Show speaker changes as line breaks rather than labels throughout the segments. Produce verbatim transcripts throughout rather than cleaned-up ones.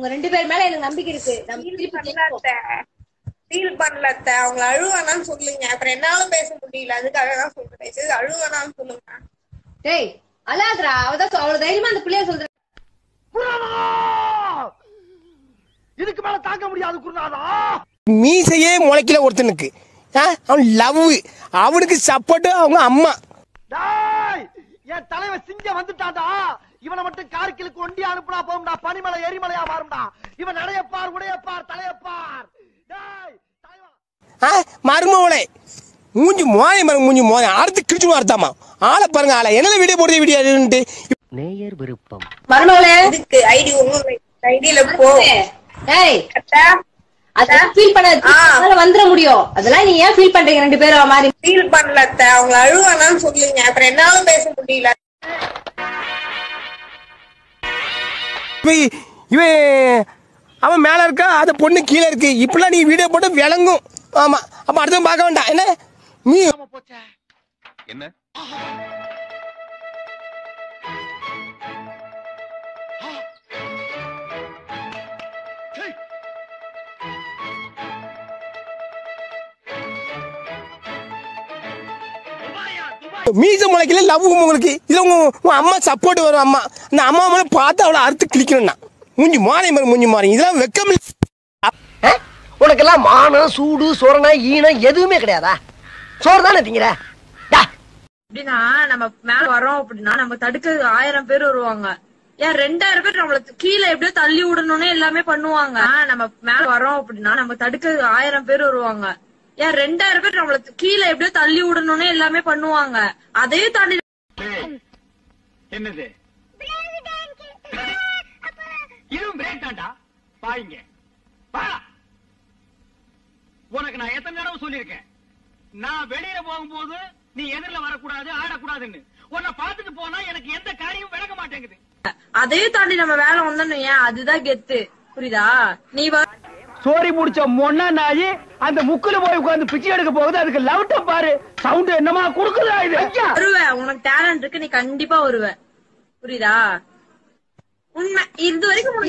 உங்க ரெண்டு பேர் மேல எனக்கு நம்பிக்கை இருக்கு.
ஃபீல் பண்ணல அத்தை, அவங்கள அழுவானான்னு சொல்லுங்க. அப்புறம் என்னாலும் பேச முடியல, அதுக்காக தான் சொல்றேன். சரி அழுவானான்னு சொல்லுங்க.
டேய் அழாதடா, அவதான் அவ்வளவு தைரியமா அந்த பிள்ளைய சொல்றேன்.
இதுக்கு மேல தாங்க முடியாது குருநாதா.
மீசையே முளைக்கல ஒருத்தனுக்கு, அவன் லவ், அவனுக்கு சப்போர்ட் அவங்க அம்மா.
என் தலைவன் சிங்கம் வந்துட்டாடா, இவனை மட்டும் கார்கிலுக்கு ஒண்டி அனுப்புனா போகும்டா, பனிமலை எரிமலையா மாறும்டா. இவன் நடையப்பார் உடையப்பார் தலையப்பார்.
மருமவளை மூஞ்சி மோனை மரம் மூஞ்சி மோனை அடுத்து கிழிச்சு அர்த்தமா ஆளை பாருங்க. ஆளை என்ன வீடியோ போடுறது வீடியோ
நேயர் விருப்பம்
மருமவளே
இதுக்கு ஐடி உங்க ஐடியில போ.
டேய் அத ஃபீல் பண்ண வந்துற முடியும். அதெல்லாம் நீ ஏன் ஃபீல் பண்றீங்க ரெண்டு பேரும் மாதிரி?
ஃபீல் பண்ணல அத்தை, அவங்கள அழுவானான்னு சொல்லுங்க. அப்புறம் என்னாலும் பேச முடியல.
இவன் அவன் மேல இருக்கா, அது பொண்ணு கீழே இருக்கு. இப்பெல்லாம் நீ வீடியோ போட்டு விளங்கும். ஆமா, அப்ப அடுத்த பார்க்க வேண்டாம். என்ன நீ
என்ன
மீச முளைக்கல லவ் உங்களுக்கு. இதுல உங்க உங்க அம்மா சப்போர்ட் வரும். அம்மா இந்த அம்மா மேல பார்த்து அவளை அறுத்து கிழிக்கணும்னா மூஞ்சி மாறி மாறி மூஞ்சி மாறி. இதெல்லாம் வெக்கம்.
உனக்கெல்லாம் மானம் சூடு சொரணை ஈனம் எதுவுமே கிடையாதா? சோறு தானே திங்கிற?
அப்படின்னா நம்ம மேல வரோம் அப்படின்னா நம்ம தடுக்க ஆயிரம் பேர் வருவாங்க. ஏன் ரெண்டாயிரம் பேர் நம்மள கீழே எப்படியோ தள்ளி விடணும்னு எல்லாமே பண்ணுவாங்க. நம்ம மேல வரோம் அப்படின்னா நம்ம தடுக்க ஆயிரம் பேர் வருவாங்க. ஏன் ரெண்டாயிரம் பேர் நம்மள கீழே எப்படியோ தள்ளி விடணும்னு எல்லாமே பண்ணுவாங்க. அதையும் தாண்டி
என்னது இதுவும் பிரேக் தான்டா. பாருங்க உனக்கு நான் எத்தனை தடவை சொல்லியிருக்கேன், நான் வெளியில போகும்போது நீ எதிரில வரக்கூடாது ஆடக்கூடாதுன்னு. உன்னை பார்த்துட்டு போனா எனக்கு எந்த காரியமும் விளக்க மாட்டேங்குது.
அதையும் தாண்டி நம்ம வேலை வந்தோம். ஏன் அதுதான் கெத்து, புரியுதா? நீ
சோரி முடிச்ச மொன்னா நாயி அந்த முக்குல போய் உட்கார்ந்து பிச்சை எடுக்க போகுது. அதுக்கு லவுட்ட பாரு, சவுண்ட் என்னமா குடுக்குதா இது?
வருவ, உனக்கு டேலண்ட் இருக்கு, நீ கண்டிப்பா வருவ, புரியுதா? உண்மை. இது வரைக்கும்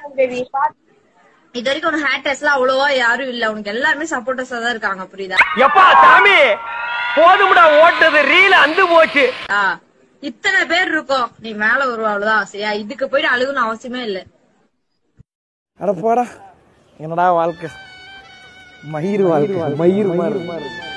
இது வரைக்கும் உனக்கு ஹேட்டர்ஸ் எல்லாம் அவ்வளவா யாரும் இல்ல. உனக்கு எல்லாருமே சப்போர்ட்டர்ஸா தான் இருக்காங்க, புரியுதா?
எப்பா சாமி போதும்டா, ஓட்டது ரீல அந்து போச்சு.
இத்தனை பேர் இருக்கோம், நீ மேல வருவ, அவ்வளவுதான். சரியா? இதுக்கு போயிட்டு அழுகணும் அவசியமே இல்ல.
அட போடா, என்னடா வாழ்க்கை, மயிர் வாழ்க்கை, மயிர் மாதிரி.